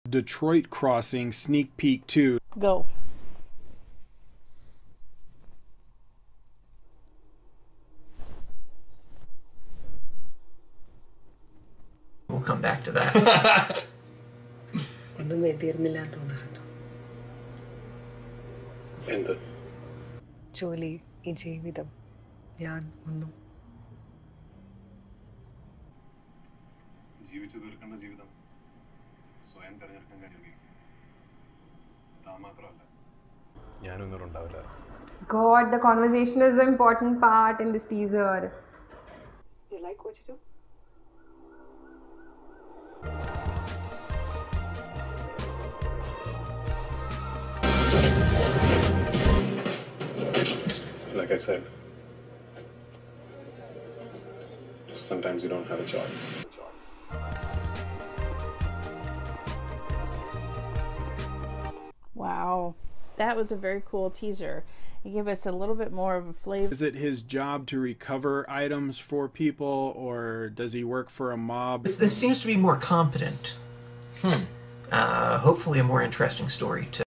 Detroit Crossing Sneak Peek 2. Go. We'll come back to that. ഒന്നും വേണ്ടിയിരുന്നില്ല എന്ന് തോന്നാറുണ്ടോ? എന്ത്? ജോലി, ഈ ജീവിതം, ഞാൻ ഒന്നും. ജീവിച്ചു തീർക്കേണ്ട ജീവിതം സ്വയം തിരഞ്ഞെടുക്കാൻ കഴിയുകയും താൻ മാത്രമല്ല ഞാനും ഇന്നോട് ഉണ്ടാവില്ല. God, the conversation is the important part in this teaser. You like what you do? Like I said, sometimes you don't have a choice. Wow, that was a very cool teaser. It gave us a little bit more of a flavor. Is it his job to recover items for people, or does he work for a mob? This seems to be more competent. Hopefully a more interesting story too.